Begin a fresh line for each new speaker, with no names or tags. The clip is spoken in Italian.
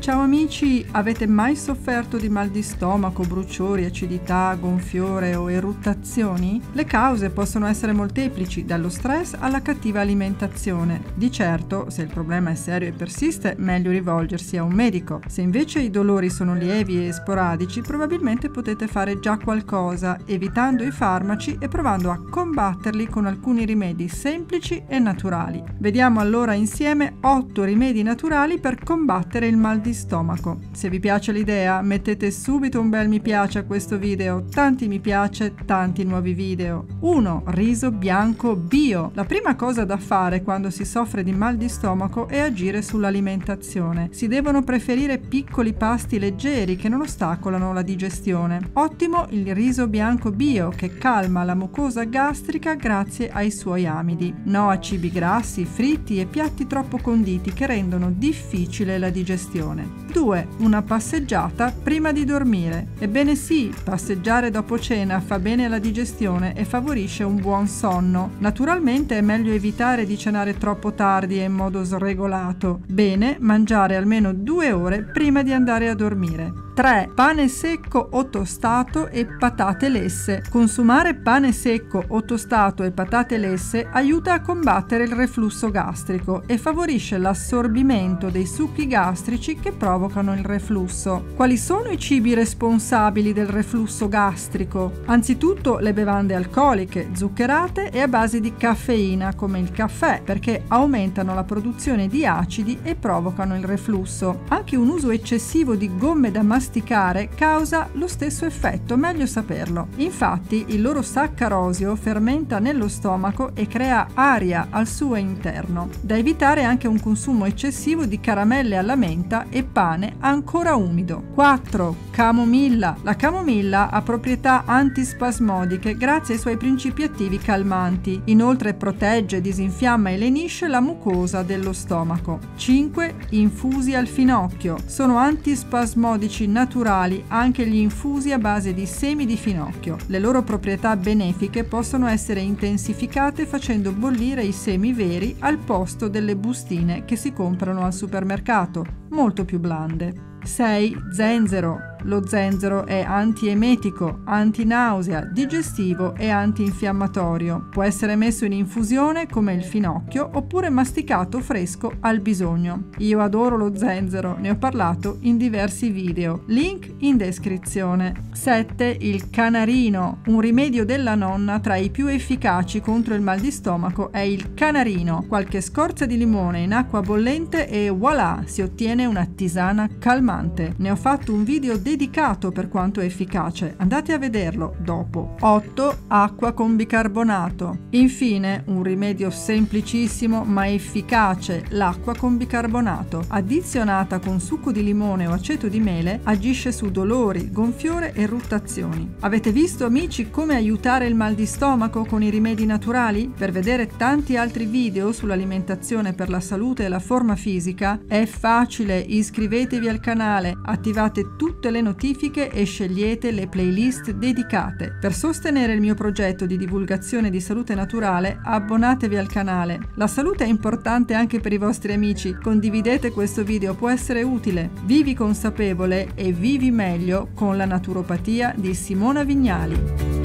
Ciao amici, avete mai sofferto di mal di stomaco, bruciori, acidità, gonfiore o eruttazioni? Le cause possono essere molteplici, dallo stress alla cattiva alimentazione. Di certo, se il problema è serio e persiste, meglio rivolgersi a un medico. Se invece i dolori sono lievi e sporadici, probabilmente potete fare già qualcosa, evitando i farmaci e provando a combatterli con alcuni rimedi semplici e naturali. Vediamo allora insieme 8 rimedi naturali per combattere il mal di stomaco. Se vi piace l'idea, mettete subito un bel mi piace a questo video, tanti mi piace, tanti nuovi video. 1. Riso bianco bio. La prima cosa da fare quando si soffre di mal di stomaco è agire sull'alimentazione. Si devono preferire piccoli pasti leggeri che non ostacolano la digestione. Ottimo il riso bianco bio che calma la mucosa gastrica grazie ai suoi amidi. No a cibi grassi, fritti e piatti troppo conditi che rendono difficile la digestione. 2. Una passeggiata prima di dormire. Ebbene sì, passeggiare dopo cena fa bene alla digestione e favorisce un buon sonno. Naturalmente è meglio evitare di cenare troppo tardi e in modo sregolato. Bene mangiare almeno 2 ore prima di andare a dormire. 3. Pane secco o tostato e patate lesse. Consumare pane secco o tostato e patate lesse aiuta a combattere il reflusso gastrico e favorisce l'assorbimento dei succhi gastrici che provocano il reflusso. Quali sono i cibi responsabili del reflusso gastrico? Anzitutto le bevande alcoliche, zuccherate e a base di caffeina come il caffè, perché aumentano la produzione di acidi e provocano il reflusso. Anche un uso eccessivo di gomme da masticare causa lo stesso effetto, meglio saperlo. Infatti il loro saccarosio fermenta nello stomaco e crea aria al suo interno. Da evitare anche un consumo eccessivo di caramelle alla menta e pane ancora umido. 4. Camomilla. La camomilla ha proprietà antispasmodiche grazie ai suoi principi attivi calmanti. Inoltre protegge, disinfiamma e lenisce la mucosa dello stomaco. 5. Infusi al finocchio. Sono antispasmodici naturali anche gli infusi a base di semi di finocchio. Le loro proprietà benefiche possono essere intensificate facendo bollire i semi veri al posto delle bustine che si comprano al supermercato, molto più blande. 6. Zenzero. Lo zenzero è antiemetico, antinausea, digestivo e antinfiammatorio. Può essere messo in infusione come il finocchio oppure masticato fresco al bisogno. Io adoro lo zenzero, ne ho parlato in diversi video. Link in descrizione. 7. Il canarino. Un rimedio della nonna tra i più efficaci contro il mal di stomaco è il canarino. Qualche scorza di limone in acqua bollente e voilà, si ottiene una tisana calmante. Ne ho fatto un video dedicato per quanto è efficace, andate a vederlo dopo. 8. Acqua con bicarbonato. Infine, un rimedio semplicissimo ma efficace, l'acqua con bicarbonato. Addizionata con succo di limone o aceto di mele, agisce su dolori, gonfiore e eruttazioni. Avete visto amici come aiutare il mal di stomaco con i rimedi naturali? Per vedere tanti altri video sull'alimentazione per la salute e la forma fisica è facile, iscrivetevi al canale, attivate tutte le notifiche e scegliete le playlist dedicate. Per sostenere il mio progetto di divulgazione di salute naturale, abbonatevi al canale. La salute è importante anche per i vostri amici, condividete questo video, può essere utile. Vivi consapevole e vivi meglio con la naturopatia di Simona Vignali.